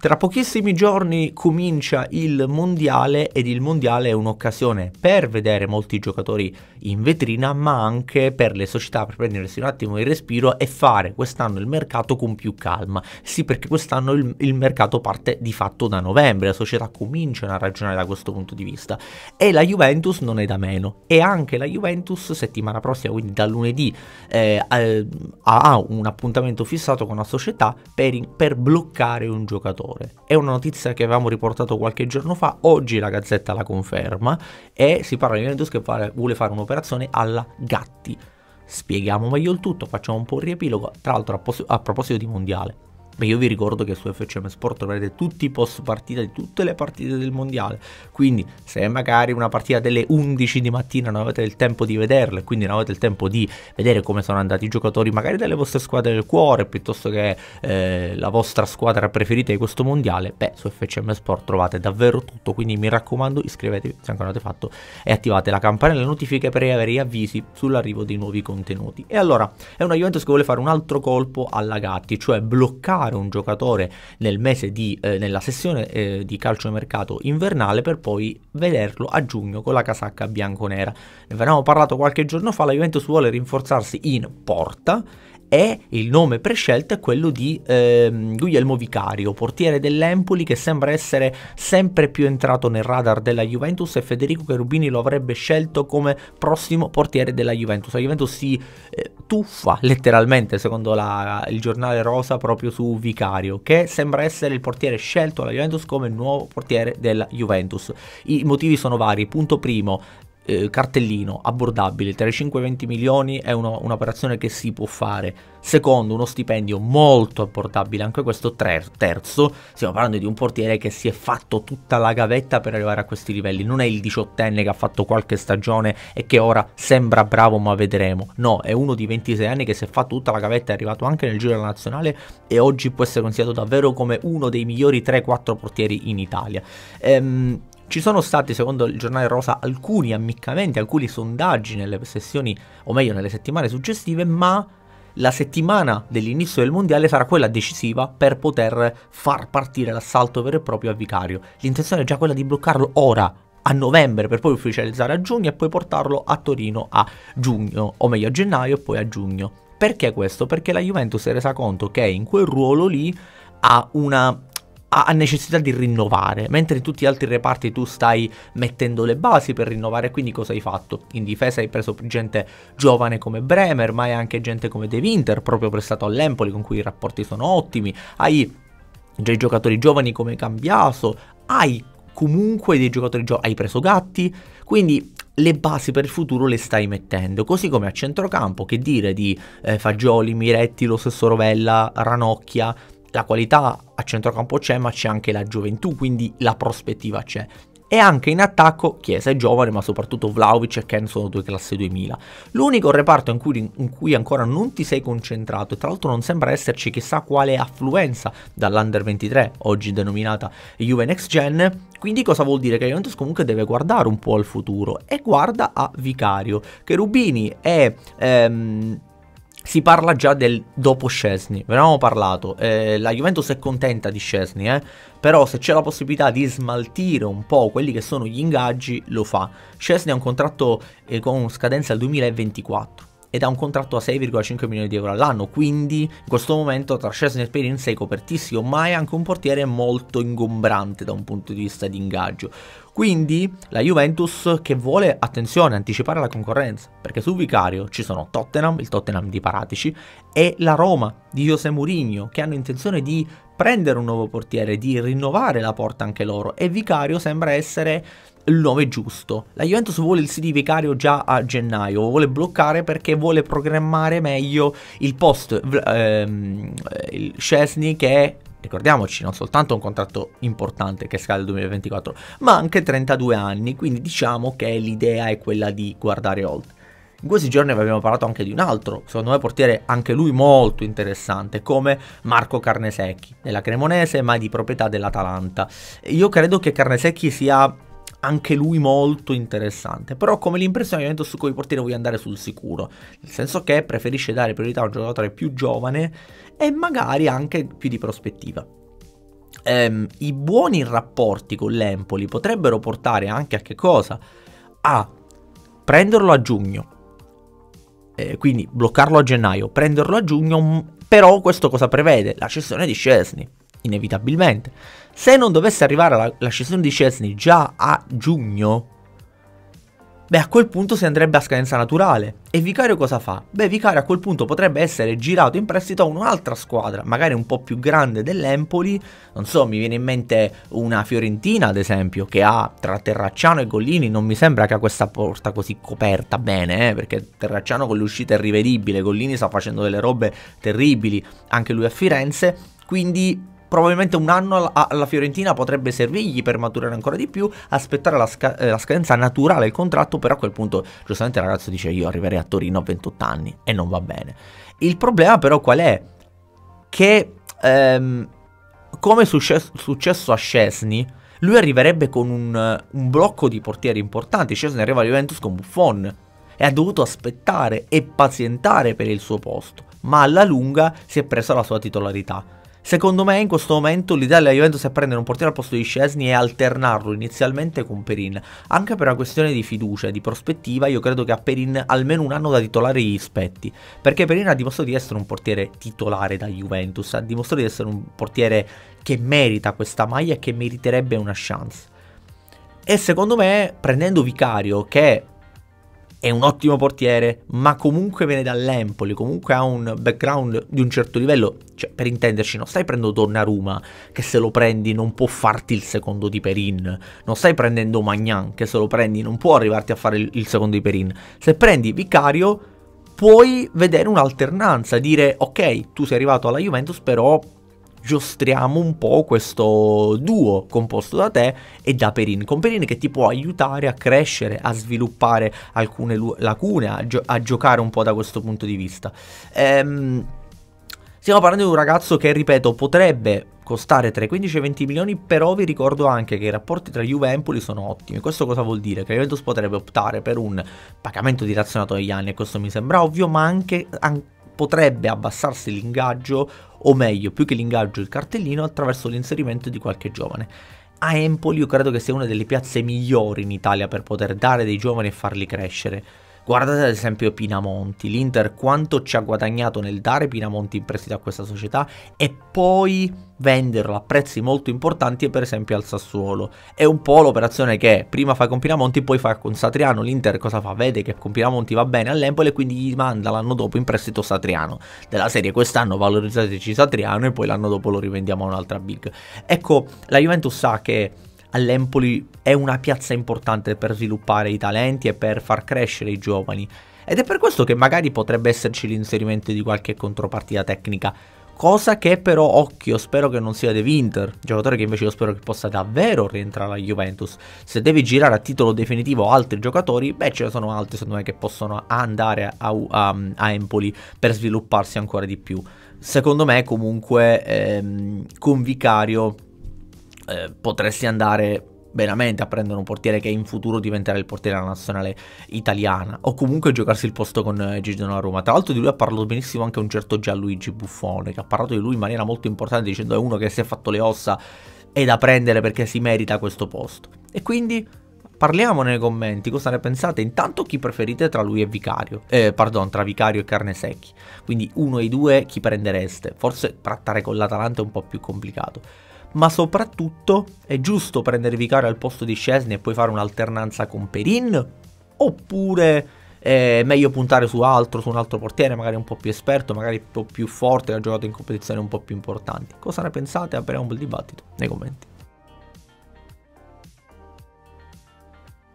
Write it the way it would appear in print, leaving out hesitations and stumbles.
Tra pochissimi giorni comincia il mondiale ed il mondiale è un'occasione per vedere molti giocatori in vetrina, ma anche per le società per prendersi un attimo il respiro e fare quest'anno il mercato con più calma. Sì, perché quest'anno il mercato parte di fatto da novembre, le società cominciano a ragionare da questo punto di vista e la Juventus non è da meno, e anche la Juventus settimana prossima, quindi da lunedì, ha un appuntamento fissato con la società per bloccare un giocatore. È una notizia che avevamo riportato qualche giorno fa, oggi la Gazzetta la conferma e si parla di Juventus che vuole fare un'operazione alla Gatti. Spieghiamo meglio il tutto, facciamo un po' un riepilogo. Tra l'altro a proposito di mondiale, io vi ricordo che su FCM Sport troverete tutti i post partita di tutte le partite del mondiale, quindi se magari una partita delle 11 di mattina non avete il tempo di vederle, quindi non avete il tempo di vedere come sono andati i giocatori magari delle vostre squadre del cuore piuttosto che la vostra squadra preferita di questo mondiale, beh, su FCM Sport trovate davvero tutto, quindi mi raccomando iscrivetevi se ancora non l'avete fatto e attivate la campanella delle notifiche per avere gli avvisi sull'arrivo dei nuovi contenuti. E allora è una Juventus che vuole fare un altro colpo alla Gatti, cioè bloccare un giocatore nel mese nella sessione di calciomercato invernale per poi vederlo a giugno con la casacca bianconera. Ne avevamo parlato qualche giorno fa, la Juventus vuole rinforzarsi in porta e il nome prescelto è quello di Guglielmo Vicario, portiere dell'Empoli, che sembra essere sempre più entrato nel radar della Juventus, e Federico Cherubini lo avrebbe scelto come prossimo portiere della Juventus. La Juventus si tuffa letteralmente, secondo il giornale rosa, proprio su Vicario, che sembra essere il portiere scelto dalla Juventus come nuovo portiere della Juventus. I motivi sono vari. Punto primo, cartellino abbordabile, tra i 5 e i 20 milioni è un'operazione che si può fare. Secondo, uno stipendio molto abbordabile, anche questo. Terzo, stiamo parlando di un portiere che si è fatto tutta la gavetta per arrivare a questi livelli, non è il 18enne che ha fatto qualche stagione e che ora sembra bravo ma vedremo, no, è uno di 26 anni che si è fatto tutta la gavetta, è arrivato anche nel giro della nazionale e oggi può essere considerato davvero come uno dei migliori 3-4 portieri in Italia. Ci sono stati, secondo il giornale rosa, alcuni ammiccamenti, alcuni sondaggi nelle sessioni, o meglio nelle settimane successive, ma la settimana dell'inizio del mondiale sarà quella decisiva per poter far partire l'assalto vero e proprio a Vicario. L'intenzione è già quella di bloccarlo ora, a novembre, per poi ufficializzare a giugno e poi portarlo a Torino a giugno, o meglio a gennaio e poi a giugno. Perché questo? Perché la Juventus si è resa conto che in quel ruolo lì ha necessità di rinnovare, mentre in tutti gli altri reparti tu stai mettendo le basi per rinnovare. Quindi cosa hai fatto? In difesa hai preso gente giovane come Bremer, ma hai anche gente come De Winter, proprio prestato all'Empoli, con cui i rapporti sono ottimi. Hai dei giocatori giovani come Cambiaso, hai comunque dei giocatori giovani, hai preso Gatti, quindi le basi per il futuro le stai mettendo. Così come a centrocampo, che dire di Fagioli, Miretti, lo stesso Rovella, Ranocchia. La qualità a centrocampo c'è, ma c'è anche la gioventù, quindi la prospettiva c'è. E anche in attacco Chiesa è giovane, ma soprattutto Vlahovic e Ken sono due classe 2000. L'unico reparto in cui ancora non ti sei concentrato, e tra l'altro non sembra esserci chissà quale affluenza dall'Under 23, oggi denominata Juve Next Gen, quindi cosa vuol dire? Che la Juventus comunque deve guardare un po' al futuro, e guarda a Vicario. Cherubini è si parla già del dopo Szczesny, ve ne avevamo parlato, la Juventus è contenta di Szczesny, però se c'è la possibilità di smaltire un po' quelli che sono gli ingaggi, lo fa. Szczesny ha un contratto con scadenza al 2024 ed ha un contratto a 6,5 milioni di euro all'anno, quindi in questo momento tra Szczesny e Perin sei copertissimo, ma è anche un portiere molto ingombrante da un punto di vista di ingaggio. Quindi la Juventus che vuole, attenzione, anticipare la concorrenza, perché su Vicario ci sono Tottenham, il Tottenham di Paratici, e la Roma di José Mourinho, che hanno intenzione di prendere un nuovo portiere, di rinnovare la porta anche loro, e Vicario sembra essere il nome giusto. La Juventus vuole il sì di Vicario già a gennaio, lo vuole bloccare perché vuole programmare meglio il post il Szczesny, che è, ricordiamoci, non soltanto un contratto importante che scade nel 2024, ma anche 32 anni, quindi diciamo che l'idea è quella di guardare oltre. In questi giorni abbiamo parlato anche di un altro, secondo me portiere anche lui molto interessante, come Marco Carnesecchi, della Cremonese ma di proprietà dell'Atalanta. Io credo che Carnesecchi sia anche lui molto interessante, però come l'impressione su cui portiere vuoi andare sul sicuro, nel senso che preferisce dare priorità a un giocatore più giovane e magari anche più di prospettiva. I buoni rapporti con l'Empoli potrebbero portare anche a che cosa? A prenderlo a giugno, quindi bloccarlo a gennaio, prenderlo a giugno, però questo cosa prevede? La cessione di Szczęsny, inevitabilmente. Se non dovesse arrivare la cessione di Szczęsny già a giugno, beh, a quel punto si andrebbe a scadenza naturale. E Vicario cosa fa? Beh, Vicario a quel punto potrebbe essere girato in prestito a un'altra squadra, magari un po' più grande dell'Empoli. Non so, mi viene in mente una Fiorentina, ad esempio, che ha tra Terracciano e Gollini. Non mi sembra che ha questa porta così coperta bene, perché Terracciano con le uscite è rivedibile, Gollini sta facendo delle robe terribili, anche lui a Firenze, quindi probabilmente un anno alla Fiorentina potrebbe servirgli per maturare ancora di più, aspettare la scadenza naturale del contratto, però a quel punto giustamente il ragazzo dice io arriverei a Torino a 28 anni e non va bene. Il problema però qual è? Che come è successo a Szczęsny, lui arriverebbe con un blocco di portieri importanti. Szczęsny arriva a Juventus con Buffon e ha dovuto aspettare e pazientare per il suo posto, ma alla lunga si è presa la sua titolarità. Secondo me in questo momento l'idea della Juventus è prendere un portiere al posto di Szczęsny e alternarlo inizialmente con Perin. Anche per una questione di fiducia e di prospettiva, io credo che a Perin almeno un anno da titolare gli spetti. Perché Perin ha dimostrato di essere un portiere titolare da Juventus, ha dimostrato di essere un portiere che merita questa maglia e che meriterebbe una chance. E secondo me, prendendo Vicario, che è un ottimo portiere, ma comunque viene dall'Empoli, comunque ha un background di un certo livello, cioè per intenderci non stai prendendo Donnarumma, che se lo prendi non può farti il secondo di Perin, non stai prendendo Maignan, che se lo prendi non può arrivarti a fare il secondo di Perin. Se prendi Vicario puoi vedere un'alternanza, dire ok, tu sei arrivato alla Juventus, però giostriamo un po' questo duo composto da te e da Perin, con Perin che ti può aiutare a crescere, a sviluppare alcune lacune, a giocare un po' da questo punto di vista. Stiamo parlando di un ragazzo che, ripeto, potrebbe costare tra i 15 e i 20 milioni, però vi ricordo anche che i rapporti tra Juve e Empoli sono ottimi. Questo cosa vuol dire? Che la Juventus potrebbe optare per un pagamento dilazionato negli anni, e questo mi sembra ovvio, ma anche potrebbe abbassarsi l'ingaggio, o meglio, più che l'ingaggio, il cartellino, attraverso l'inserimento di qualche giovane. A Empoli io credo che sia una delle piazze migliori in Italia per poter dare dei giovani e farli crescere. Guardate ad esempio Pinamonti, l'Inter quanto ci ha guadagnato nel dare Pinamonti in prestito a questa società e poi venderlo a prezzi molto importanti per esempio al Sassuolo. È un po' l'operazione che prima fa con Pinamonti poi fa con Satriano. L'Inter cosa fa? Vede che con Pinamonti va bene all'Empoli e quindi gli manda l'anno dopo in prestito Satriano. Della serie quest'anno valorizzateci Satriano e poi l'anno dopo lo rivendiamo a un'altra big. Ecco, la Juventus sa che all'Empoli è una piazza importante per sviluppare i talenti e per far crescere i giovani, ed è per questo che magari potrebbe esserci l'inserimento di qualche contropartita tecnica, cosa che però, occhio, spero che non sia De Winter, giocatore che invece io spero che possa davvero rientrare alla Juventus. Se devi girare a titolo definitivo altri giocatori, beh, ce ne sono altri secondo me che possono andare a Empoli per svilupparsi ancora di più. Secondo me comunque con Vicario potresti andare veramente a prendere un portiere che in futuro diventerà il portiere della nazionale italiana, o comunque giocarsi il posto con Gigi Donnarumma. Tra l'altro di lui ha parlato benissimo anche un certo Gianluigi Buffon, che ha parlato di lui in maniera molto importante dicendo è uno che si è fatto le ossa, è da prendere perché si merita questo posto. E quindi parliamo nei commenti cosa ne pensate. Intanto chi preferite tra lui e Vicario, tra Vicario e Carnesecchi, quindi uno e i due chi prendereste? Forse trattare con l'Atalanta è un po' più complicato, ma soprattutto è giusto prendere Vicario al posto di Szczęsny e poi fare un'alternanza con Perin? Oppure è meglio puntare su un altro portiere, magari un po' più esperto, magari un po' più forte, che ha giocato in competizioni un po' più importanti? Cosa ne pensate? Apriamo un bel dibattito nei commenti.